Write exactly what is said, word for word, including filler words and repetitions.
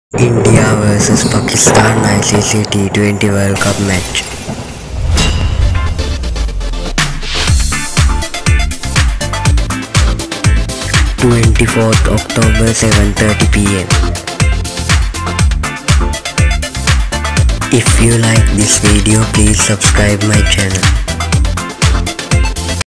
India versus Pakistan I C C T twenty World Cup match. twenty-fourth October seven thirty p m If you like this video, please subscribe my channel.